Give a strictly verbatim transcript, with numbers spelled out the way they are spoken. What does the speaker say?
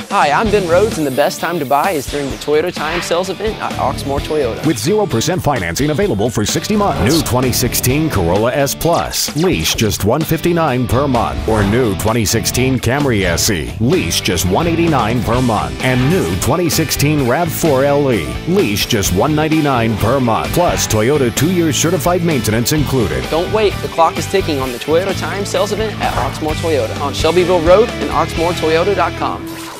Hi, I'm Ben Rhodes, and the best time to buy is during the Toyota Time Sales event at Oxmoor Toyota. With zero percent financing available for sixty months. New twenty sixteen Corolla S Plus. Lease just one hundred fifty-nine dollars per month. Or new twenty sixteen Camry S E. Lease just one hundred eighty-nine dollars per month. And new twenty sixteen RAV four L E. Lease just one hundred ninety-nine dollars per month. Plus Toyota two-year certified maintenance included. Don't wait, the clock is ticking on the Toyota Time Sales event at Oxmoor Toyota on Shelbyville Road and oxmoor toyota dot com.